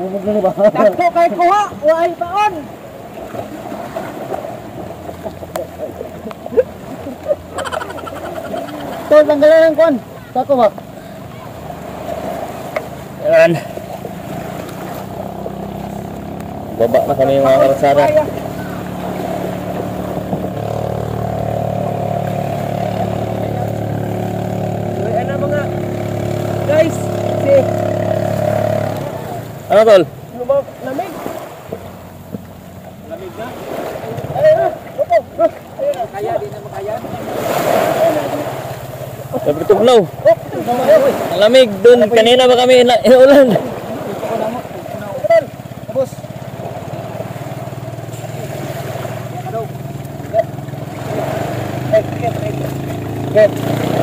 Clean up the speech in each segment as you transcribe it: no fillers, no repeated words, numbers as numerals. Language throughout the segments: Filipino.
Bubog na ba? Dako kay kuha, waay paon. Tol, tanggalan ng kon. Sako ba? Yan. Baba na kami mga karsada. Ano mga guys, si Ano tol? lumab lamig. Lamig na. Ay, opo. Kaya din na makaya. Sabi tugnaw. Ang lamig dun. Kanina ba kami inuulan? Tapos. Get.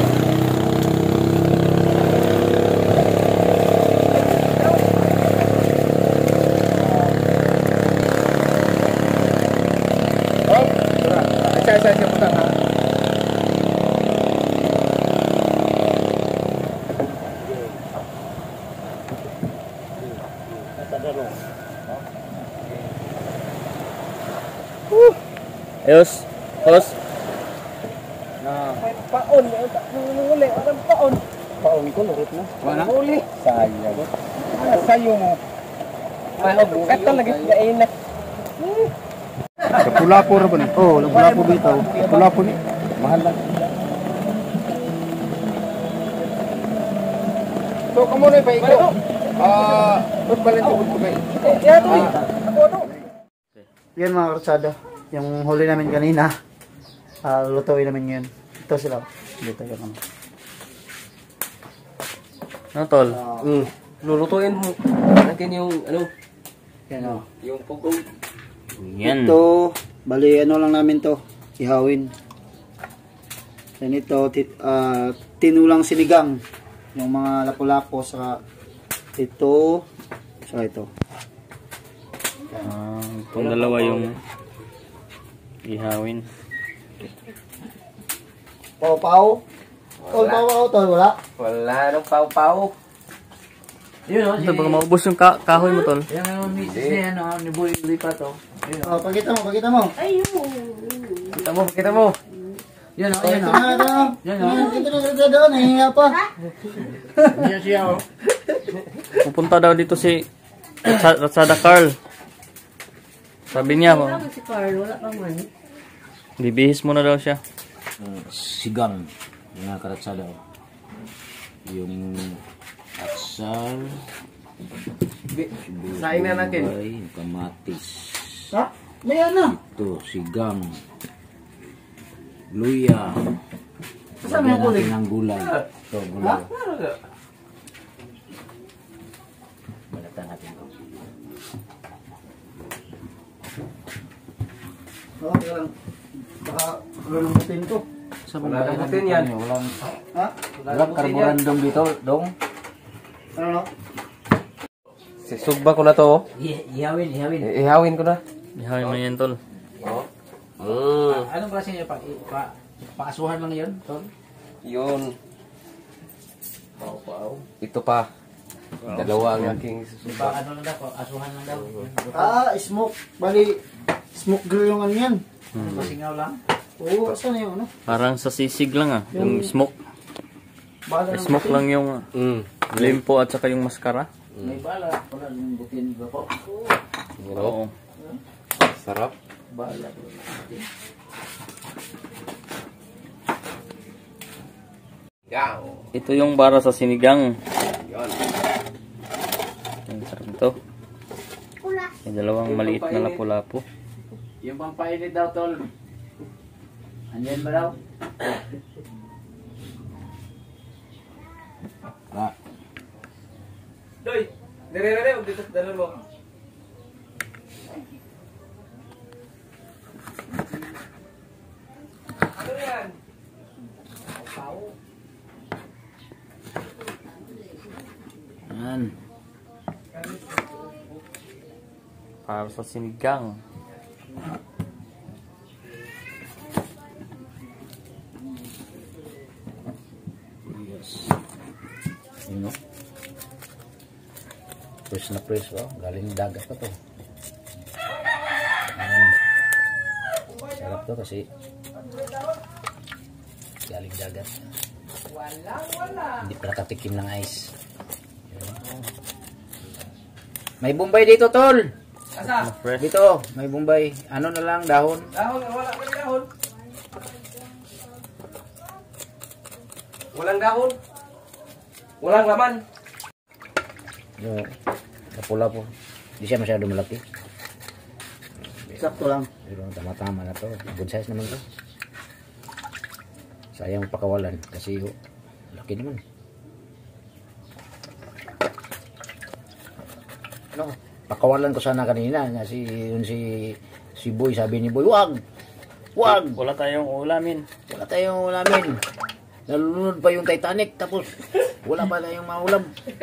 Saya putar ha. Ayos. Tapos. Nah, Paon, huli, walang paon. paon ko lurot na. Wala huli. Sayang. Sayo mo. Kato lagi kainak. Kapulapo ra ba ni? Oh, kapulapo dito. Kapulapo ni. Mahal lang. So, kamu na pa ikaw. Pagbalan ko kay. Yan to. Ako ano? Yan mga karsada. Yung huli namin kanina. Lutuin namin yun. Ito sila. Dito yung ano. Ano tol? Lulutuin mo. Natin yung ano, Yan o. yung pugong. Yan. Ito, bali ano lang namin to. Ihawin. Yan ito, tinulang sinigang. Yung mga lapu-lapo sa ito. Sa ito. Itong dalawa yung ihawin. Pau-pau. Pau-pau to, wala? Wala nang pau-pau. Yun o. Ito baka maubos yung kahoy mo tol. Yan ang misis na yan o. Ni Boy Lipa to. Oh, pakita mo, pakita mo. Kita mo. Yan o, yan o. Yan o. Ito na doon, nahihinga pa. Yan siya o. Pupunta daw dito si Ratsada Carl. Sabi niya mo. Wala si Carl, wala pa man. Bibihis mo na daw siya. Sigang yung nakaratsada yung atsal Saing na natin. yung kamatis Ha? May ano? ito sigang luya Saan may kulay? ng gulay ito gulay balatan natin ito Okay lang. Baka lulumutin ko. Wala nang butin yan. Ha? walang carborundum dito dong Ano no? Sisugba ko na to. ihawin Ihawin ko na. Ihawin mo yan tol. anong klase niya paasuhan lang yun tol? Yun. Ito pa. Dalawa ang aking susugba. ano lang daw asuhan lang daw Smoke. Bali, smoke grill yung ano yan. pasingaw lang Oo, saan na yung ano? Parang sa sisig lang yung smoke. Bala ng Smoke lang yung limpo at saka yung maskara. may bala wala yung butin ba po Oo. Sarap. bala Yaw. Ito yung para sa sinigang. Yun. Ang sarap ito. May dalawang maliit na lapu-lapu. yung pampainit daw tol andyan ba daw? Doy, dire dito dalo mo. Ano yan? Yan. Para sa sinigang. Yes. Yun o. Fresh na fresh. Oh. Galing dagat pa to. Ayan. Sarap to kasi galing dagat. Hindi pa nakatikim ng ice. May Bombay dito, tol. Asa? Dito, may Bombay. Ano na lang, dahon. Dahon, wala ka dahon. Walang dahon. Walang laman. Yung kapula po. Hindi siya masyado malaki. Sakto lang. Pero tama-tama na to. Good size naman to. Sayang pakawalan kasi laki naman. No, pakawalan ko sana kanina kasi yun si Boy, sabi ni Boy, wag. Wala tayong ulamin. Wala tayong ulamin. Nalunod pa yung Titanic tapos wala pa tayong maulam.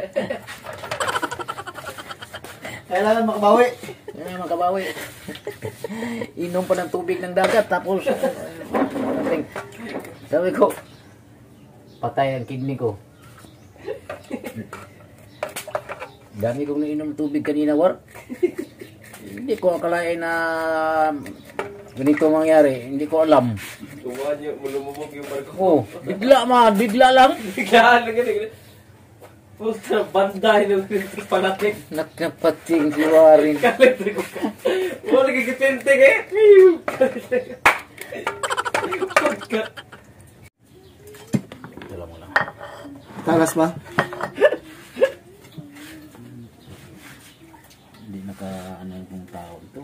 Kailangan makabawi. Kaya makabawi. Inom pa ng tubig ng dagat tapos sabi ko patay ang kidney ko. Dami kong nainom tubig kanina, war. Hindi ko akalain na ganito mangyari. Hindi ko alam. Tuwa niyo, mulumubog yung barko. Oh, bigla lang. Biglaan lang ganun. Pusta, banday na ganito panatik. Nakapating si Warin. Kalito ko ka. Wala gigitintig eh. Ito lang muna. Talas ba? Hindi ano yung tao ito.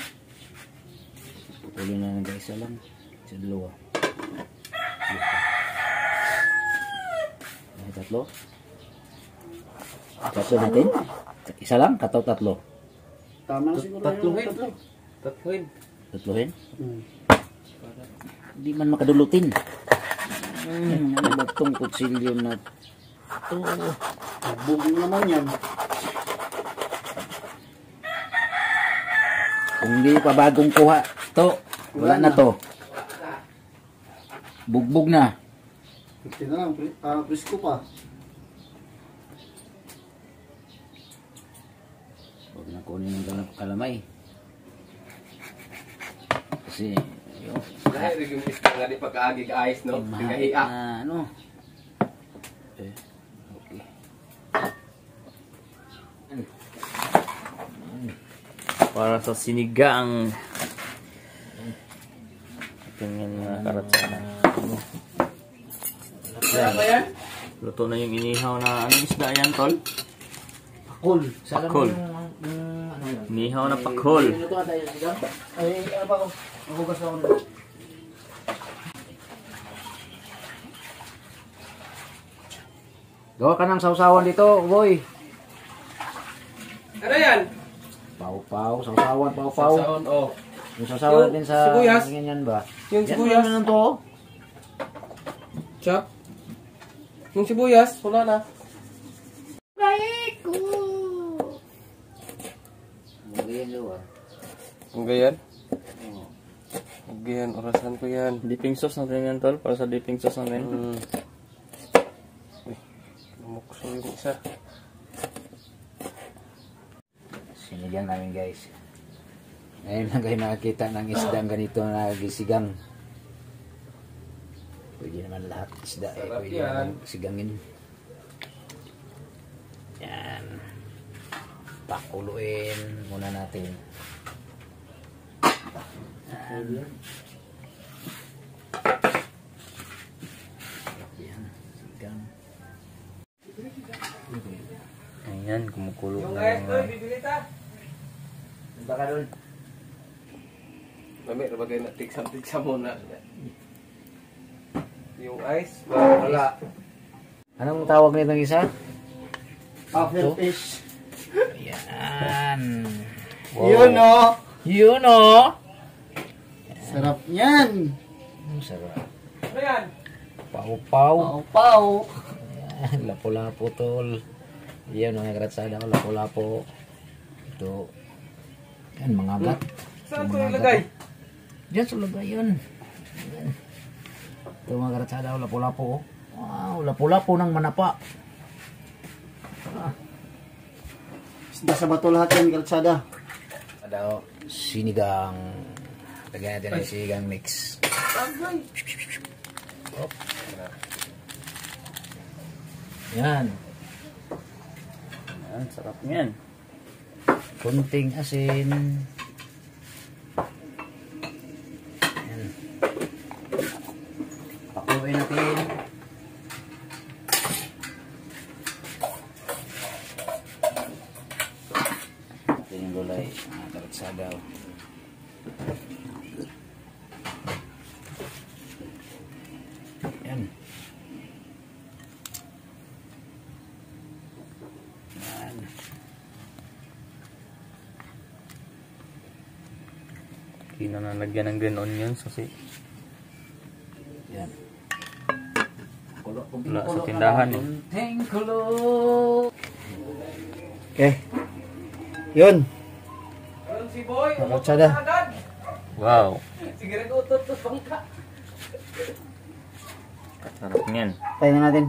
Putulin na ng isa lang. Isa dalawa. Ay, tatlo. Tatlo natin? Isa lang? Tatlo. Tama na siguro. Tatluhin. Tatluhin. Tatlohin? Hindi man makadulutin. Ano ba itong kutsilyo na ito? Bugong naman yan. Kung hindi pa bagong kuha, to, wala na to. Bugbog na. Ito na lang, presko pa. Huwag na kunin ng kalamay. Kasi, yun. Dahil rin yung isda nga di pagkaagig ayos, no? Mahal Pagkaiak. na, ano. Okay. Para sa sinigang. Tingnan mga karatsana. Ano yan? Luto na yung inihaw na anong isda yan, tol? Pakol. Salam Pakol. yung ano yun. Inihaw na pakol. Ito nga tayo, sigang. Ay, ano ba ako? Magugas ako na. Gawa ka ng sausawan dito, boy. Ano yan? Pau-pau, sausawan, pau-pau. Saon, oh. Yung sausawan Yung din sa sibuyas. ganyan ba? Yung Yan sibuyas. naman to. Chop. Yung sibuyas, wala na. Ganyan daw ah. Ang gayan? Ang gayan, orasan ko yan. Dipping sauce natin yan, tol. Para sa dipping sauce natin. Uy, lumukso yung isa. Sinigang namin guys. Ngayon lang kayo nakakita ng isdang ganito na gisigang. Pwede naman lahat isda eh. Sarap Pwede yan. naman sigangin. Yan. Pakuluin muna natin. Yan. Yan. Sigang. Ayan, kumukulo Yung na ayos yung... doon, bibili ta. Baka doon. Mami, nabagay na tiksam-tiksam muna. Yung ice, wala. Anong tawag nitong isa? After fish. Yan. Yun o. Yun o. Sarap yan. Sarap. Ano yan? Pau-pau. Pau. Yan, lapu-lapu tol. Yan, mga karatsada ko, lapu-lapu. Ito. Yan, mga gat. Saan ko ilagay? Diyan sa lagay yun. Yan. Ito mga karatsada ko, lapu-lapu. Wow, lapu-lapu ng manapa. Basta bato lahat yan, kalsada. Ada sinigang. Lagyan natin ng sinigang mix. Oh. Yan. Yan, sarap niyan. Kunting asin. Yan. Pakuloyin natin. Ito yung gulay. Talagsadaw. Yan. Yan. Hindi na nalagyan ng green onions kasi Yan. wala sa tindahan eh. Kunting kulo. Okay. Yun. Mga kalsada. Wow. Sarap niyan. Tayo na natin.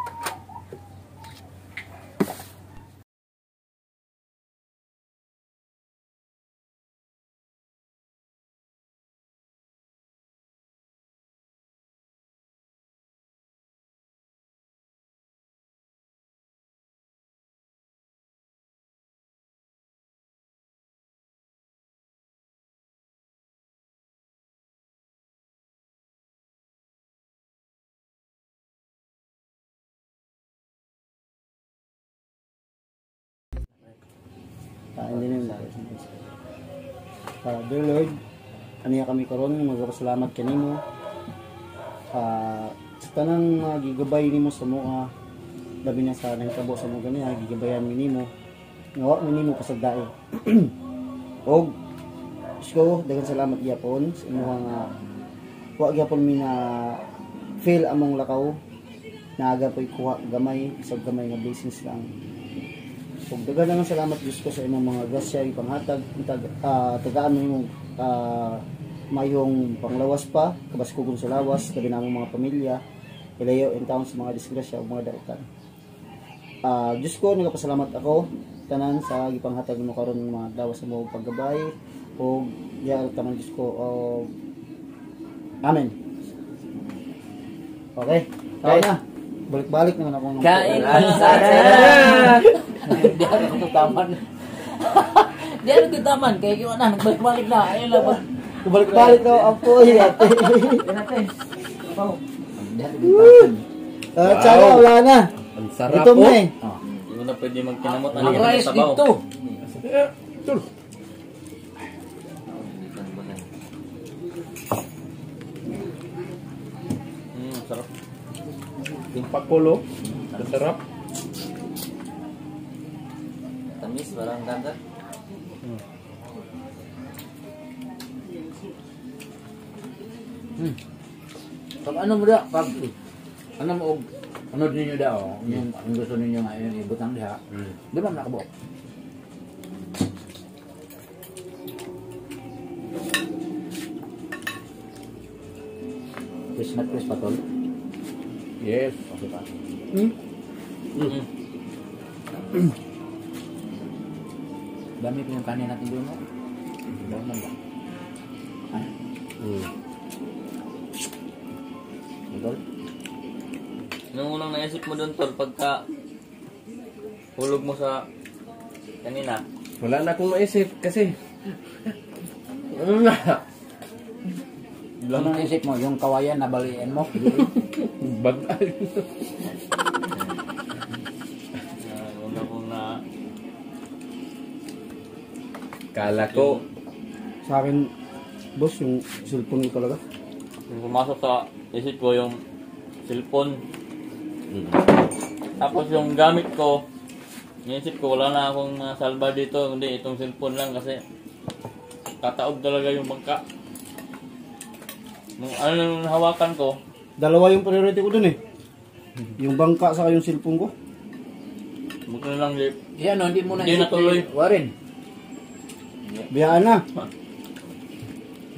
Kain din yung Dear Lord, aniya kami karon magpasalamat kanimo. Sa tanang gigabay nimo sa mga labi na sa nahitabo sa mga ganiya, gigabayan mi nimo. Ngawa mi nimo pasagdae. Og Diyos daghang salamat gyapon sa imong wa gyapon mi na feel among lakaw. Naaga po'y kuha gamay, isang gamay nga business lang. Kung dagan lang salamat Diyos ko sa imong mga grasya ipanghatag tagaan mo imong mayong panglawas pa kabaskugong sa lawas kabi namong mga pamilya ilayo in town sa mga disgrasya o mga daotan. Diyos ko nagapasalamat ako tanan sa gipanghatag mo karon ng mga dawas sa mga paggabay o diya tanan Diyos ko. Amen. Okay, tayo na. Balik-balik naman ako ng Kain Di ako tutaman. Di ako tutaman. Kaya kiwa na. Nagbalik-balik na. Ayun lang ba? balik daw ang puhi ate. Yan natin. Wow. Tsaka wala na. Ang sarap Gutom po. na eh. Hindi mo na pwede magkinamot. Ang rice dito. Sarap. Yung pakulo. Masarap. Tamis. Parang ganda. Pag ano mo da, pag ano mo ano ninyo da yung ang gusto ninyo ngayon ibutang diha. Di ba nakabok? Chris na Chris patol. Yes. Okay pa. Dami ko yung kanin natin doon, no? Doon lang ba? Ay. Tol? Nung unang naisip mo doon, Tol, pagka hulog mo sa kanina, Wala na akong maisip kasi ano na? Ano naisip mo? Yung kawayan na baliin mo? Bagay. una kong na Kala ko Sa akin, boss, yung cellphone ko talaga. yung pumasok sa isip ko yung cellphone. Tapos yung gamit ko, naisip ko wala na akong salba dito, hindi itong cellphone lang kasi kataob talaga yung bangka. Nung ano yung hawakan ko, Dalawa yung priority ko dun eh. Yung bangka sa yung cellphone ko. buti na lang di, Yan, no, hindi mo na Hindi isip natuloy. ni Warren. Biyaan na.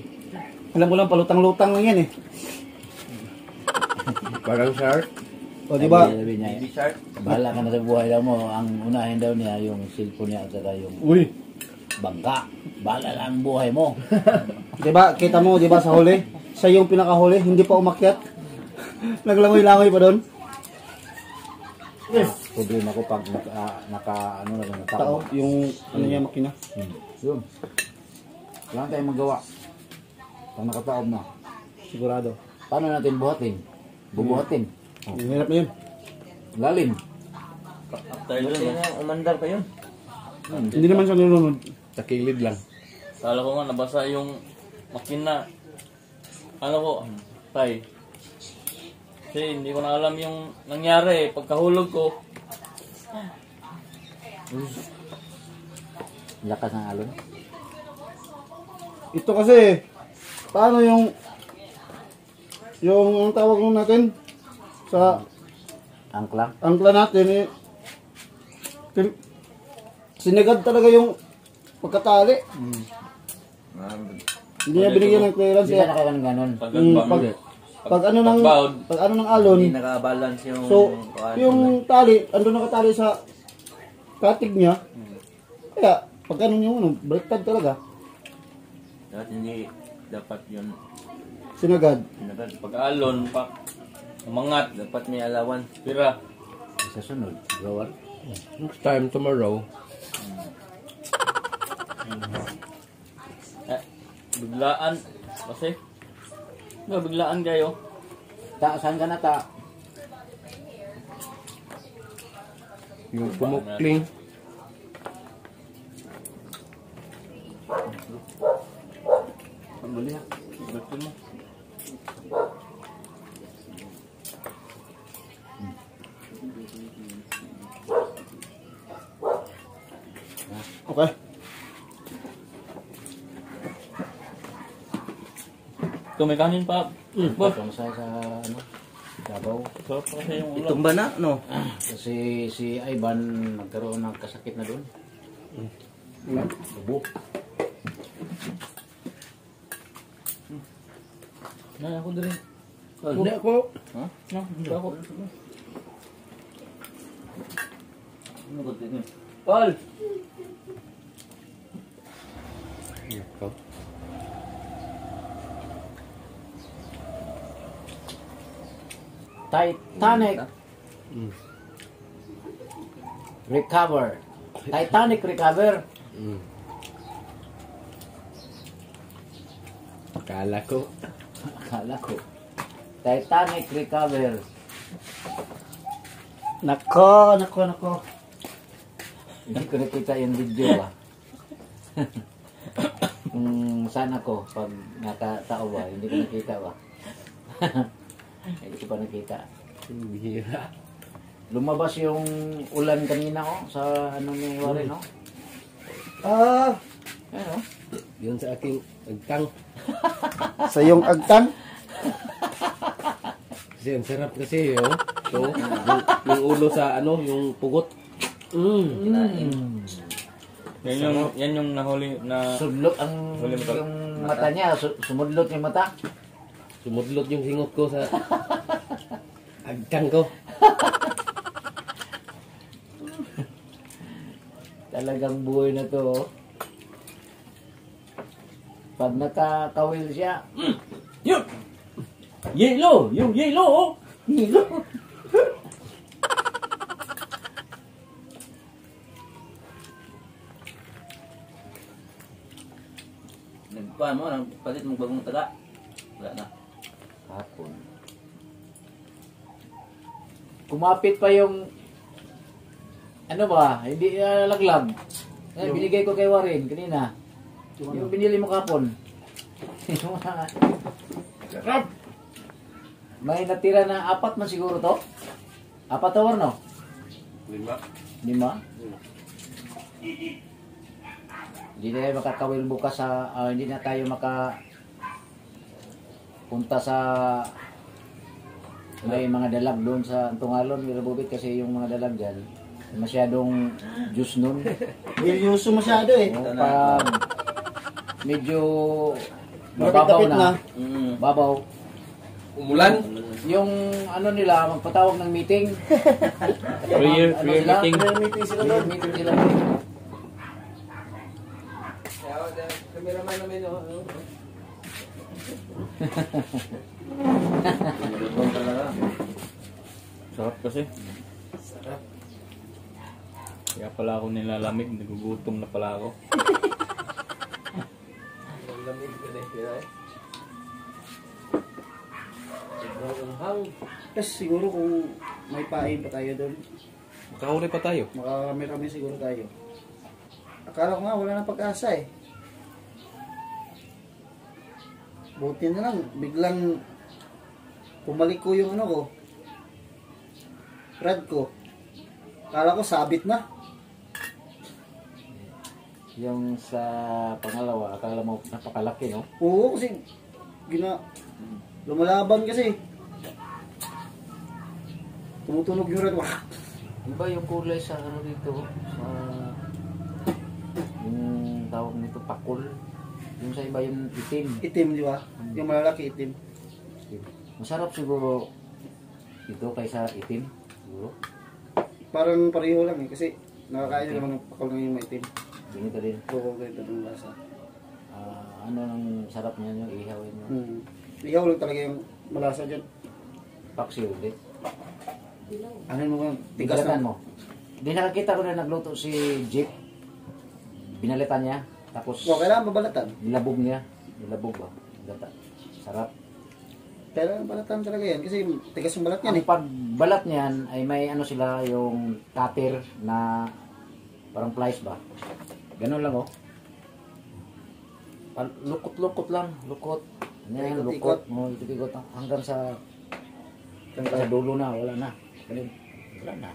Alam ko lang, palutang-lutang lang yan eh. parang shark. O, di ba? Sabi niya, Baby shark. bahala ka na sa buhay daw mo. Ang unahin daw niya, yung cellphone niya at saka yung Uy. bangka. Bahala lang ang buhay mo. Di ba? Kita mo, di ba sa huli? Siya yung pinakahuli, hindi pa umakyat. Naglangoy-langoy pa doon. Problema ko pag ano na lang, Tao, yung ano niya makina. Yun. Wala tayong magawa. Pag nakataob na. Sigurado. Paano natin buhatin? Bubuhatin. Hirap na yun. Lalim. After yun, Umandar pa yun. Hindi naman siya nilunod. Sa kilid lang. kala ko nga nabasa yung makina. Ano ko, tay. Kasi hindi ko na alam yung nangyari. Pagkahulog ko, Lakas ng alon. Ito kasi, paano yung ang tawag nun natin sa Angklang. angkla natin eh, sinagad talaga yung pagkatali. Hindi niya binigyan ng clearance. Hindi ka Kaya, nakakalang ganon. pag ano ng alon, hindi naka-balance yung... so, yung tali, andun nakatali sa katig niya. Kaya, pag ano yung baliktad talaga, Dapat hindi, dapat yun. sinagad. Pag-alon, umangat, dapat may alawan. Pira. Sa sunod, gawar. Next time, tomorrow. Biglaan. Kasi, biglaan kayo. Saan ka na ta? Yung pumukling. Pambali ha. Betul mo. Okay. Ito may kanin pa. Boss. Kamusta sa ano? Davao. Sarap pa kasi yung ulam. Itong ba na, no? Kasi si Ivan nagkaroon ng kasakit na doon. Ubo. Na, ako din. Hindi ako. Ha? No, hindi ako. Ano ba din? Paul! Ikaw. Titanic. Recover. Titanic recover. Akala ko. Akala ko. Titanic recover. Nako. Hindi ko nakita yung video ba. Sana ko pag nakatao ba, hindi ko nakita ba. Hindi ko pa nakita. Bihira. Lumabas yung ulan kanina ko sa ano ni Warren, no? Ano? Yun sa aking agtang. Sa yung agtang, Kasi ang sarap kasi yun. So, yung ulo sa ano, yung pugot. Yan yung nahuli na... Sudlot ang Huli mo to. yung mata niya, sumudlot yung mata. Sumudlot yung singot ko sa agtang ko. Talagang buhay na to. Oh. Pag nakakawil siya, Yun! Yelo! Yung yelo! Oh! hilo. Nagkuhan mo, palit mong bagong taga. Wala na. Hapon. Kumapit pa yung ano ba, hindi laglag. Binigay ko kay Warren kanina. Yung binili mo kapon. May natira na 4 man siguro to. 4 or no? 5. Hindi na tayo makakawil bukas sa, hindi na tayo punta sa may mga dalag doon sa Tungalon, Mirabubit, kasi yung mga dalag dyan, masyadong juice nun. Yuso masyado eh. O, pag medyo mababaw Malapit-lapit na, Mm. babaw, Umulan. Yung ano nila, magpatawag ng meeting. Prayer sila? meeting. Prayer meeting sila Prayer doon. meeting sila. Cameraman namin. Lutong talaga. Sarap kasi. Kaya pala ako nilalamig, nagugutom na pala ako. Lamig ka na eh. Tapos siguro kung may pain pa tayo doon, Makahuli pa tayo. makarami-rami siguro tayo. Akala ko nga wala na pag-asa eh. Buti na lang, biglang pumalik ko yung ano ko, rad ko. Akala ko sabit na. Yung sa pangalawa, akala mo napakalaki, no? Oo, kasi lumalaban kasi. Tumutunog yung rad. Wah! Iba yung kulay sa ano dito, sa yung tawag nito pakul. Yung sa iba yung itim. Itim, di ba? Yung malalaki itim. Masarap siguro ito kaysa itim, siguro. Parang pareho lang eh, kasi nakakain din naman ng pakul ng yung maitim. Ganito din. Oo, ganito ng lasa. Ano nang sarap niya yung ihawin mo. Ihaw lang talaga yung malasa dyan. Paksiw ulit. Ano mo ba? Tigas Binalitan na. mo. Di nakakita ko na nagluto si Jeep. Binalitan niya. Tapos O, kailangan mabalatan. nilabog niya. Nilabog ba? Gata. Sarap. Kailangan balatan talaga yan kasi tigas yung balat yan Ang eh. pagbalat niyan ay may ano sila yung cutter na parang plies ba? Ganun lang oh. Lukot-lukot lang. Lukot. Yan, Ikot-ikot. lukot. Mo ikot-ikot hanggang sa dulo na. Wala na. Ganun. Wala na.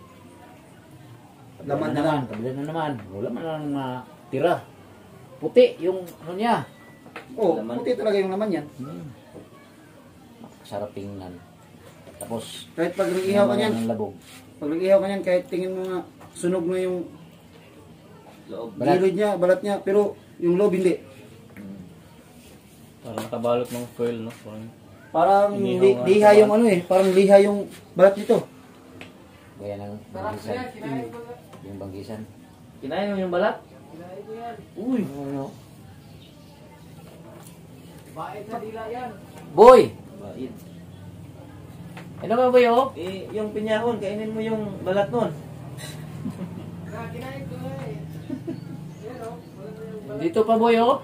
Laman na lang. Kabila na naman. Wala man lang na tira. Puti yung ano niya. Oo, puti talaga yung laman yan. Sarap tingnan. Tapos, Kahit pag nag-ihaw ka niyan, ng labog. pag nag-ihaw ka niyan, kahit tingin mo nga, sunog na yung Loob. gilid niya, balat niya, pero yung loob hindi. Parang kabalot ng foil, no? Parang Inihaw nga. liha yung ano eh, parang liha yung balat nito. Gaya ng banggisan. Yung banggisan. Kinain mo yung balat? Uy! Ano? Boy! Bait. Ano ba boy oh? Eh, yung pinyahon, kainin mo yung balat nun. Dito pa boy oh?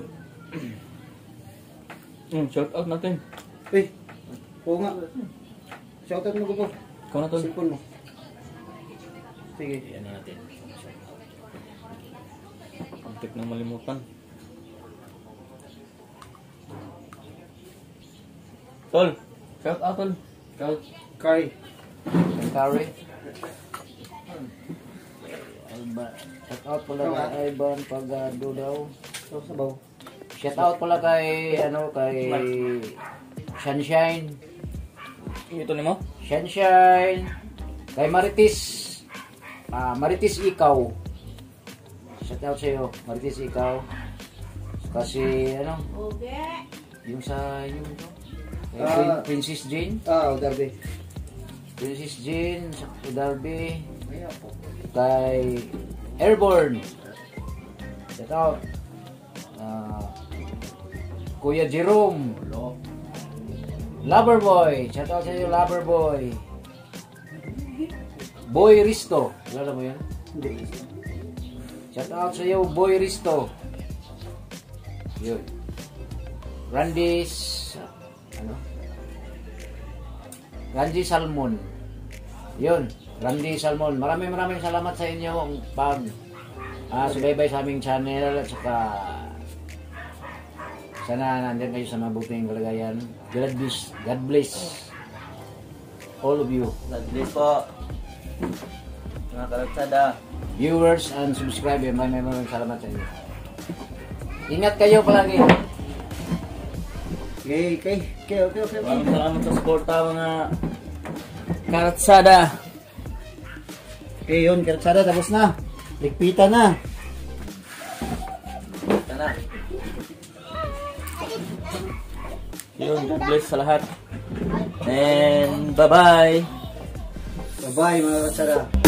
Shout out natin. Eh, oo nga. Shoutout mo ko po. Ikaw na tol. Cellphone mo. Sige. Ano natin? Antik nang malimutan. Tol. Shout out tol. Shout. Kari. Yung curry. Alba. Shout out pala kay Ivan Pagado daw. So, sabaw. Shout out pala kay kay Sunshine. Ito ni mo? Sunshine. Kay Maritis. Maritis Ikaw. Shout out sa iyo, Maritis Ikaw. Kasi yung sa yung kay Princess Jane. Darby. Princess Jane, sa Darby. Kay Airborne. Shout out. Kuya Jerome. Loverboy. Shout out sa iyo, Loverboy. Boy Risto. Kilala mo yan? Hindi. Shout out sa iyo, Boy Risto. Yun. Randy's Randy Salmon. Yun. Randy Salmon. Maraming salamat sa inyo ang pag subaybay sa aming channel at saka sana nandiyan kayo sa mabuting kalagayan. God bless all of you. God bless po. Mga kalagsada. Viewers and subscribers, maraming salamat sa inyo. Ingat kayo palagi. Okay. Maraming salamat sa suporta mga karatsada. Okay, yun. Karatsada, tapos na. Ligpitan na. Ito na. Yun, God bless sa lahat. And bye-bye. Bye-bye mga katsara.